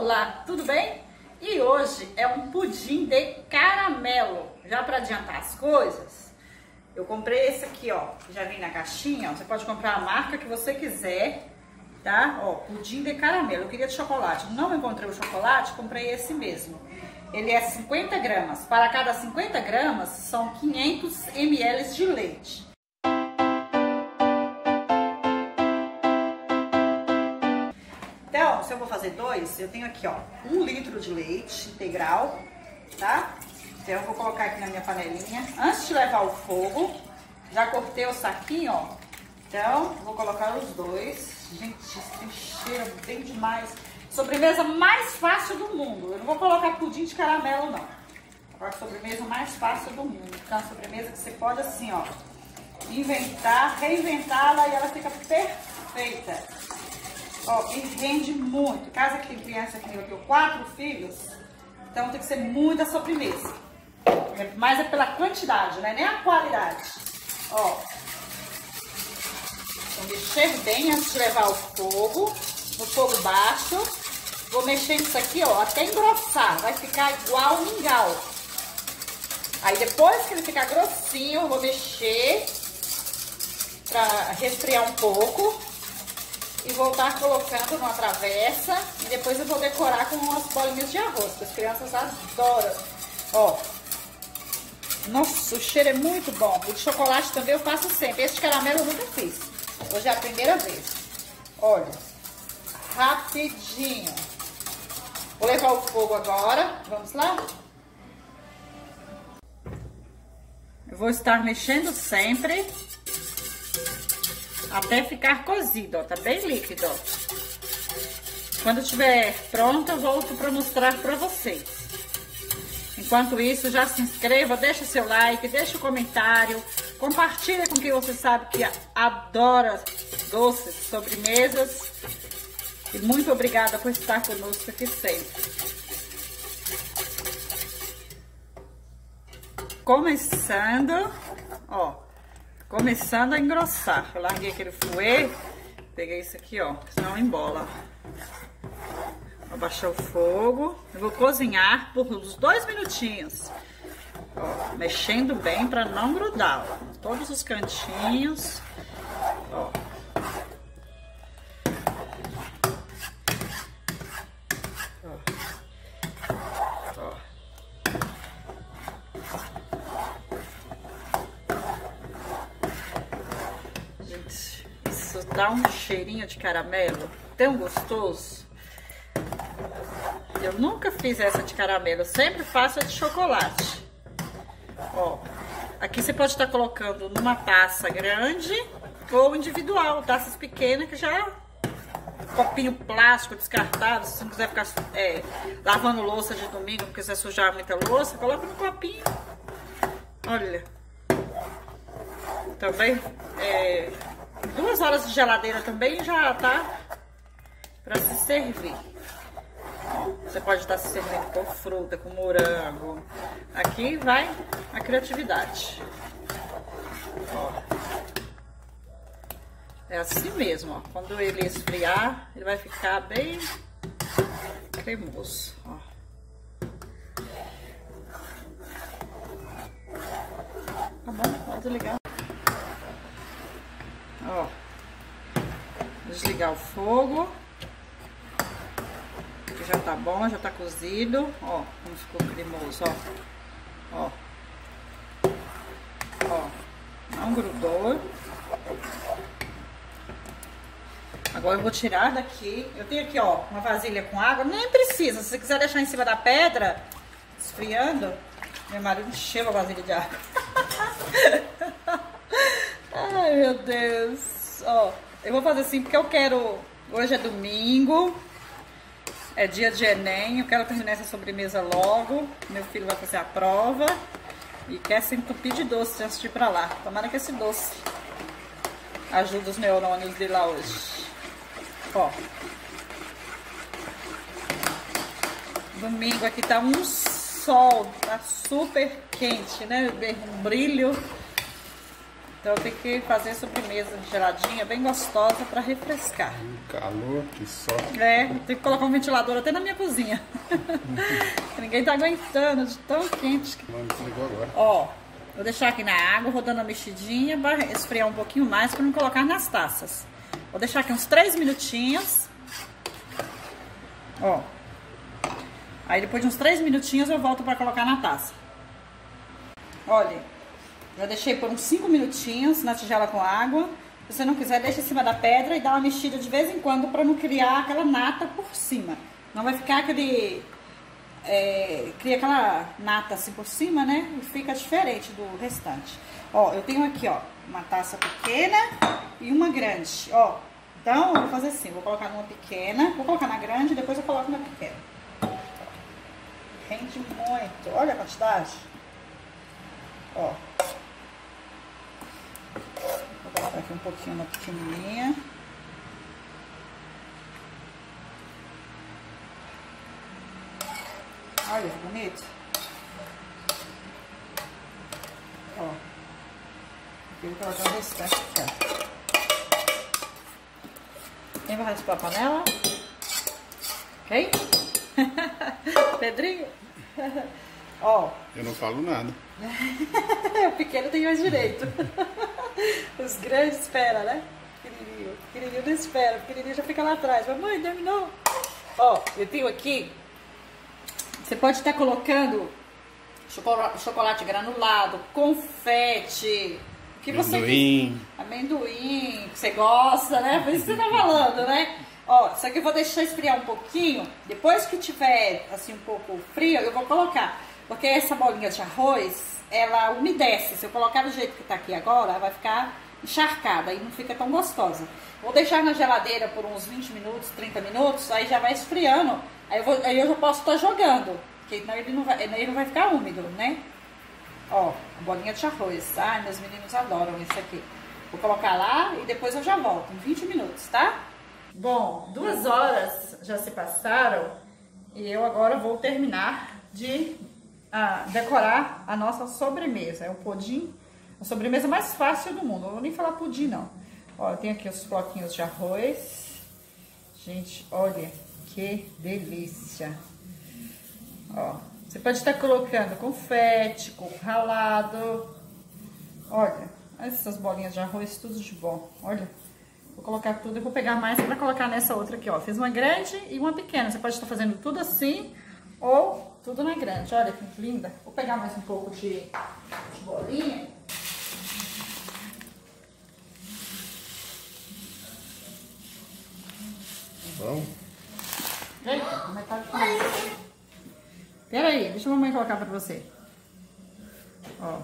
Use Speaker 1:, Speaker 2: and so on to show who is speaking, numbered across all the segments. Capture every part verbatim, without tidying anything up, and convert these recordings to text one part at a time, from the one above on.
Speaker 1: Olá, tudo bem? E hoje é um pudim de caramelo. Já para adiantar as coisas, eu comprei esse aqui, ó, que já vem na caixinha, ó. Você pode comprar a marca que você quiser, tá? Ó, pudim de caramelo. Eu queria de chocolate, não encontrei o chocolate, comprei esse mesmo. Ele é cinquenta gramas. Para cada cinquenta gramas são quinhentos mililitros de leite. Então, se eu vou fazer dois, eu tenho aqui, ó, um litro de leite integral, tá? Então, eu vou colocar aqui na minha panelinha. Antes de levar ao fogo, já cortei o saquinho, ó. Então, vou colocar os dois. Gente, isso tem cheiro bem demais. Sobremesa mais fácil do mundo. Eu não vou colocar pudim de caramelo, não. Agora, a sobremesa mais fácil do mundo. Porque é uma sobremesa que você pode, assim, ó, inventar, reinventá-la e ela fica perfeita. Ó, e rende muito. Casa que tem criança que eu tenho quatro filhos, então tem que ser muita sobremesa. É, mas é pela quantidade, né? Nem a qualidade. Ó. Vou mexer bem antes de levar ao fogo, no fogo baixo. Vou mexer isso aqui, ó, até engrossar. Vai ficar igual mingau. Aí depois que ele ficar grossinho, eu vou mexer pra resfriar um pouco. E voltar colocando numa travessa. E depois eu vou decorar com umas bolinhas de arroz, que as crianças adoram. Ó. Nossa, o cheiro é muito bom. O de chocolate também eu faço sempre. Esse de caramelo eu nunca fiz. Hoje é a primeira vez. Olha. Rapidinho. Vou levar o fogo agora. Vamos lá? Eu vou estar mexendo sempre. Até ficar cozido, ó, tá bem líquido, ó. Quando estiver pronto, eu volto para mostrar para vocês. Enquanto isso, já se inscreva, deixa seu like, deixa o comentário, compartilha com quem você sabe que adora doces, sobremesas. E muito obrigada por estar conosco aqui sempre. Começando, ó. Começando a engrossar. Eu larguei aquele fouet, peguei isso aqui, ó, senão embola. Vou baixar o fogo. Eu vou cozinhar por uns dois minutinhos. Ó, mexendo bem para não grudar, ó, todos os cantinhos. Ó. Isso dá um cheirinho de caramelo tão gostoso. Eu nunca fiz essa de caramelo, eu sempre faço a de chocolate. Ó, aqui você pode estar colocando numa taça grande ou individual, taças pequenas que já... Copinho plástico descartável, se você não quiser ficar é, lavando louça de domingo, não quiser sujar muita louça, coloca no copinho. Olha. Também, é, duas horas de geladeira também já tá para se servir. Você pode estar se servindo com fruta, com morango. Aqui vai a criatividade. Ó. É assim mesmo, ó. Quando ele esfriar, ele vai ficar bem cremoso, ó. Tá bom, vou desligar. Ó. Desligar o fogo. Aqui já tá bom, já tá cozido. Ó, como ficou cremoso, ó. Ó. Ó. Não grudou. Agora eu vou tirar daqui. Eu tenho aqui, ó, uma vasilha com água. Nem precisa. Se você quiser deixar em cima da pedra, esfriando. Meu marido encheu a vasilha de água. Ai, meu Deus. Ó, eu vou fazer assim porque eu quero... Hoje é domingo. É dia de Enem. Eu quero terminar essa sobremesa logo. Meu filho vai fazer a prova. E quer se entupir de doce antes de ir pra lá. Tomara que esse doce ajude os neurônios dele lá hoje. Ó. Domingo aqui tá um sol, tá super quente, né? Um brilho. Então eu tenho que fazer sobremesa geladinha, bem gostosa, para refrescar.
Speaker 2: Um calor que só.
Speaker 1: É, eu tenho que colocar um ventilador até na minha cozinha. Ninguém tá aguentando de tão quente.
Speaker 2: Vamos desligar agora.
Speaker 1: Ó, vou deixar aqui na água, vou dando uma mexidinha, vai esfriar um pouquinho mais para não colocar nas taças. Vou deixar aqui uns três minutinhos. Ó. Aí depois de uns três minutinhos eu volto para colocar na taça. Olha, já deixei por uns cinco minutinhos na tigela com água. Se você não quiser, deixa em cima da pedra e dá uma mexida de vez em quando para não criar aquela nata por cima. Não vai ficar aquele... É, cria aquela nata assim por cima, né? E fica diferente do restante. Ó, eu tenho aqui, ó, uma taça pequena e uma grande, ó. Então, eu vou fazer assim, vou colocar numa pequena, vou colocar na grande e depois eu coloco na pequena. Rende muito. Olha a quantidade. Ó. Vou colocar aqui um pouquinho na pequenininha. Olha que bonito. Ó. Aqui eu vou colocar o restante aqui, ó. Quem vai raspar a panela? Ok? Pedrinho? Ó.
Speaker 2: Eu não falo nada.
Speaker 1: O pequeno tem mais direito. Os grandes esperam, né? Pequenininho. O pequenininho não espera. O pequenininho já fica lá atrás. Mamãe, terminou? Ó, eu tenho aqui. Você pode estar colocando chocolate, chocolate granulado, confete, o que você
Speaker 2: amendoim.
Speaker 1: Amendoim, que você gosta, né? Por isso que você tá falando, né? Ó, isso aqui eu vou deixar esfriar um pouquinho. Depois que tiver, assim, um pouco frio, eu vou colocar. Porque essa bolinha de arroz, ela umedece. Se eu colocar do jeito que tá aqui agora, ela vai ficar encharcada e não fica tão gostosa. Vou deixar na geladeira por uns vinte minutos, trinta minutos, aí já vai esfriando. Aí eu, vou, aí eu já posso estar jogando, porque senão ele não vai, ele não vai ficar úmido, né? Ó, a bolinha de arroz. Ai, meus meninos adoram isso aqui. Vou colocar lá e depois eu já volto, em vinte minutos, tá? Bom, duas horas já se passaram e eu agora vou terminar de ah, decorar a nossa sobremesa. É o pudim, a sobremesa mais fácil do mundo. Eu não vou nem falar pudim, não. Ó, eu tenho aqui os floquinhos de arroz. Gente, olha que delícia. Ó, você pode estar colocando confete, coco ralado. Olha, essas bolinhas de arroz, tudo de bom. Olha, vou colocar tudo. Eu vou pegar mais para colocar nessa outra aqui, ó. Fiz uma grande e uma pequena. Você pode estar fazendo tudo assim ou tudo na grande. Olha que linda. Vou pegar mais um pouco de, de bolinha.
Speaker 2: Bom.
Speaker 1: Eita, metade de mais. Pera aí, deixa a mamãe colocar pra você. Ó.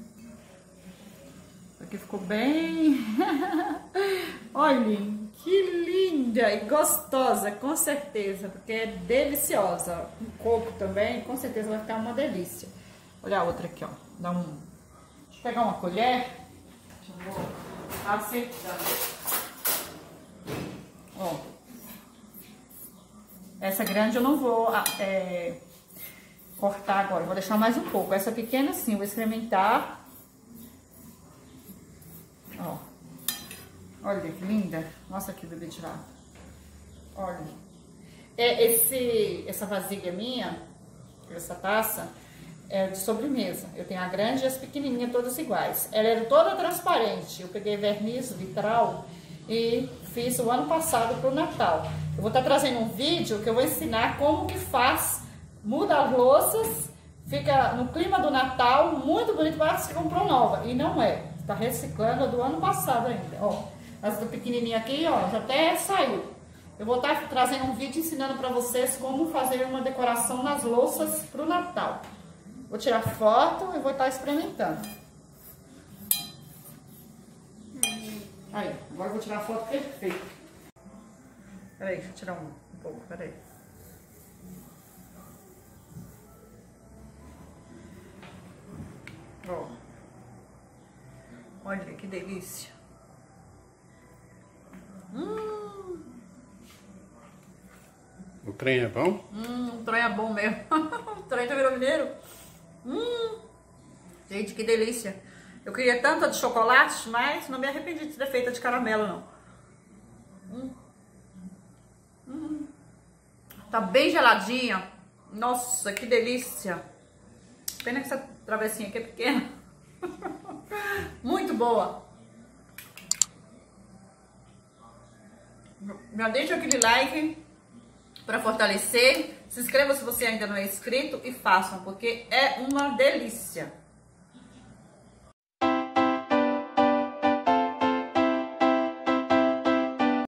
Speaker 1: Isso aqui ficou bem... Olhem, que linda e gostosa, com certeza, porque é deliciosa. O coco também, com certeza vai ficar uma delícia. Olha a outra aqui, ó. Dá um... Deixa eu pegar uma colher. Deixa eu vou acertando. Ó. Essa grande eu não vou é, cortar agora, vou deixar mais um pouco. Essa pequena sim, eu vou experimentar. Ó. Olha que linda. Nossa, que bebê tirado. Olha. É, esse, essa vasilha minha, essa taça, é de sobremesa. Eu tenho a grande e as pequenininhas todas iguais. Ela é toda transparente. Eu peguei verniz vitral e fiz o ano passado pro Natal. Eu vou estar trazendo um vídeo que eu vou ensinar como que faz, muda as louças, fica no clima do Natal, muito bonito, parece que comprou nova. E não é, está reciclando a do ano passado ainda. Ó, essa pequenininha aqui, ó, já até saiu. Eu vou estar trazendo um vídeo ensinando para vocês como fazer uma decoração nas louças pro Natal. Vou tirar foto e vou estar experimentando. Aí, agora eu vou tirar a foto perfeita. Peraí, deixa eu tirar um, um pouco, peraí. Ó. Olha que delícia. Hum.
Speaker 2: O trem é bom?
Speaker 1: Hum, o trem é bom mesmo. O trem já virou mineiro. Hum. Gente, que delícia. Eu queria tanto a de chocolate, mas não me arrependi de ter feito a de caramelo, não. Hum. Hum. Tá bem geladinha. Nossa, que delícia. Pena que essa travessinha aqui é pequena. Muito boa. Já deixa aquele like para fortalecer. Se inscreva se você ainda não é inscrito e façam, porque é uma delícia.